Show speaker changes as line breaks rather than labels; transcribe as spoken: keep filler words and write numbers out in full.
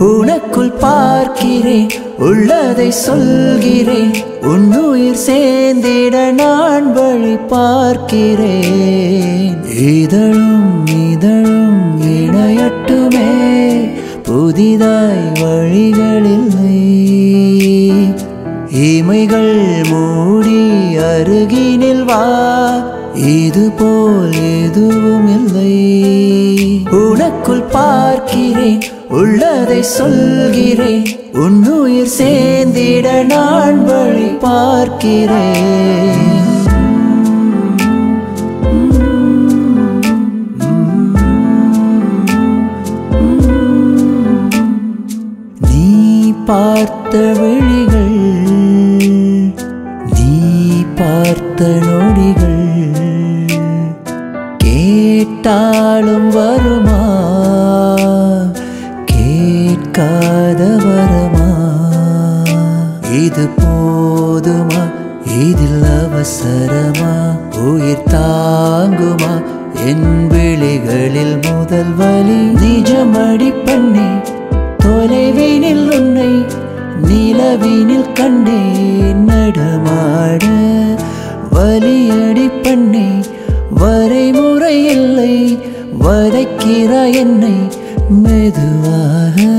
உனக்குள் பார்க்கிறேன் உள்ளதை சொல்கிறேன் உன்னுயிர் சேர்ந்திட நான் வழி பார்க்கிறேன் இதழும் இதழும் இணையட்டுமே புதிதாய் வழிகளில்லை இமைகள் மூடி அருகினில் வா இதுபோல் எதுவும் இல்லை உனக்குள் பார்க்கிறேன் உள்ளதை சொல்கிறேன் உன்னுயிர் சேர்ந்திட நான் வழி பார்க்கிறேன் நீ பார்த்த விழிகள் நீ பார்த்த நொடிகள் கேட்டாலும் வருமா கேட்காத வரமா இது போதுமா இதில் அவசரமா உயிர் தாங்குமா என் விழிகளில் முதல் வலி நிஜமடி பண்ணி தொலைவினில் உன்னை நிலவினில் கண்டேன் நடமாட வலியடி பண்ணி வரைமுறை இல்லை வதைக்கிறாய் என்னை மெதுவாக